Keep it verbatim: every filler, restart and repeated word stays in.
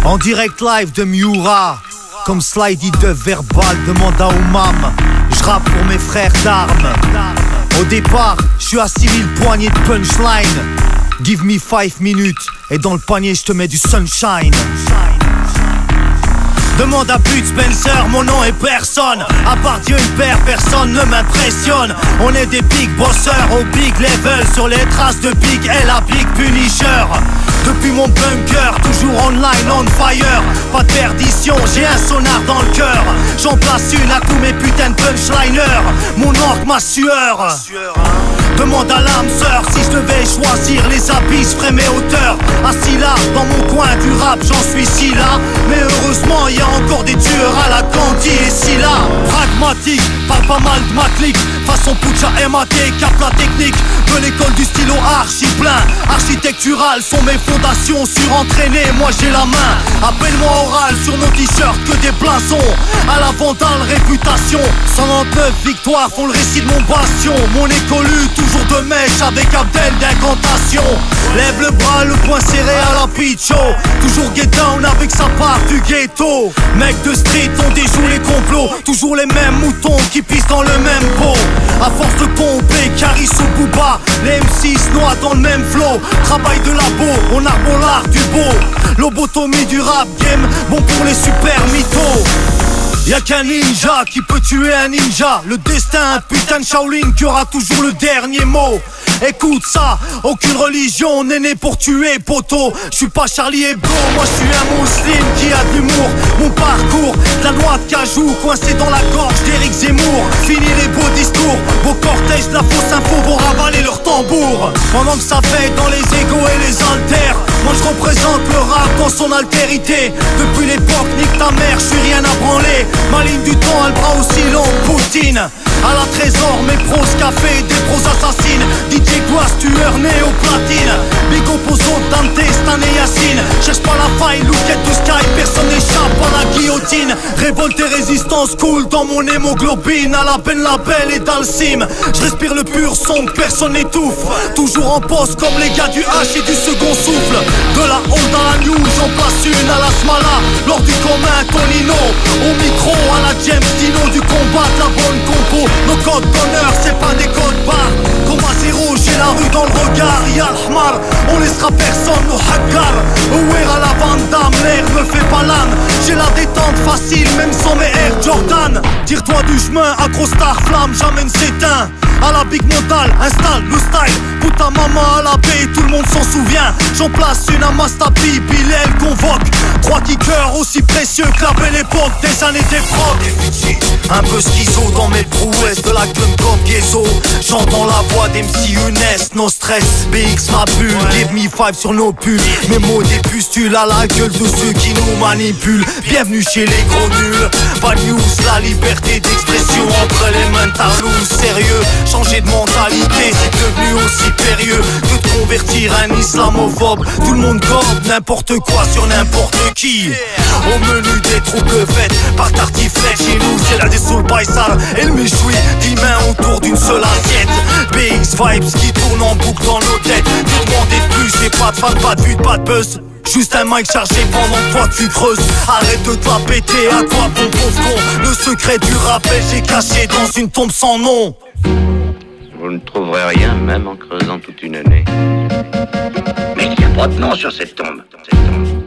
En direct live de Miura, comme Slidey de Verbal, demande à Oumam. Je rappe pour mes frères d'armes. Au départ, je suis à six mille poignées de punchline. Give me five minutes et dans le panier je te mets du sunshine. Demande à Bud Spencer, mon nom est personne. À part Dieu une paire, personne ne m'impressionne. On est des big bosseurs au big level. Sur les traces de Big L à Big Punisher. Depuis mon bunker, toujours online, on fire. Pas de perdition, j'ai un sonar dans le cœur. J'en place une à tous mes putains de punchliners. Mon orque, ma sueur. Demande à l'âme sœur si je devais choisir les abysses, ferais mes hauteurs. Assis là, dans mon coin du rap, j'en suis si là. Mais heureusement, y a encore des tueurs à la Gandhi et si là. Pragmatique, parle pas mal de ma clique. Façon Pucha M A T, cap la technique. De l'école du stylo archi plein. Architectural sont mes fondations. Surentraîné, moi j'ai la main. Appelle-moi oral sur nos t-shirts que des blasons. À la vandale réputation. cent vingt-neuf victoires font le récit de mon bastion. Mon écolu, toujours de mèche avec Abdel d'incantation. Lève le bras, le poing serré à la Picho. Toujours get down avec sa part du ghetto. Mec de street, on déjoue les complots. Toujours les mêmes moutons qui pissent dans le même pot. À force de pomper, Caris ou Booba, les M six noient dans le même flow. Travail de labo, on arbore l'art du beau. Lobotomie du rap game, bon pour les super mythos. Y'a qu'un ninja qui peut tuer un ninja. Le destin, un putain de Shaolin qui aura toujours le dernier mot. Écoute ça, aucune religion n'est née pour tuer poteau. Je suis pas Charlie Hebdo, moi je suis un musulman qui a de l'humour. Mon parcours, de la noix de cajou coincé dans la gorge d'Éric Zemmour. Fini les beaux discours, vos cortèges de la fausse info vont ravaler leur tambour. Pendant que ça fait dans les égos et les haltères, moi je représente le rap dans son altérité. Depuis l'époque, nique ta mère, je suis rien à branler. Ma ligne du temps a le bras aussi long, Poutine. À la trésor, mes pros café, des pros assassines. D J Gloisse, tueur né au platine. Big opposant, Dante, Stan et Yacine. Cherche pas la faille, louquette de sky, personne n'échappe à la guillotine. Révolte et résistance coule dans mon hémoglobine. À la peine la belle et Dalsim. Je respire le pur son que personne n'étouffe. Toujours en poste comme les gars du H et du second souffle. De la honte à la news, j'en place une à la Smala. Lors du commun, Tonino. Au micro, à la James Dino du combat, de la bonne compo. Nos codes d'honneur, c'est pas des codes barres. Comme à zéro, j'ai la rue dans le regard. Y'a l'hmar, on laissera personne nous hagar. Ouer à la Van Damme, l'air me fait pas l'âne. J'ai la détente facile, même sans mes Air Jordan. Tire-toi du chemin, accro star flamme, jamais ne s'éteint. À la Big Modal, installe le style. Putain maman à la baie, tout le monde s'en souvient. J'en place une à Mastapi, puis elle convoque. Trois kickers aussi précieux que la belle époque des années des frocs. Un peu schizo dans mes prouesses de la gun comme Ghezo. J'entends la voix d'M C Younes, no stress. B X ma bulle, give me five sur nos pulls. Mes mots des pustules à la gueule de ceux qui nous manipulent. Bienvenue chez les gros nuls. Pas de news, la liberté d'expression entre les mains de sérieux. Changer de mentalité, c'est devenu aussi périlleux que de convertir un islamophobe. Tout le monde gobe n'importe quoi sur n'importe qui. Au menu des troupes faites par tartiflette. Chez nous c'est la dessoul paisar et le méchoui. Dix mains autour d'une seule assiette. B X vibes qui tournent en boucle dans nos têtes. Que demander de plus, j'ai pas de fan, pas de vue, pas de buzz. Juste un mic chargé pendant que toi tu creuses. Arrête de te la péter, à toi bon pauvre con. Le secret du rappel j'ai caché dans une tombe sans nom. Vous ne trouverez rien, même en creusant toute une année. Mais il n'y a pas de nom sur cette tombe. Cette tombe.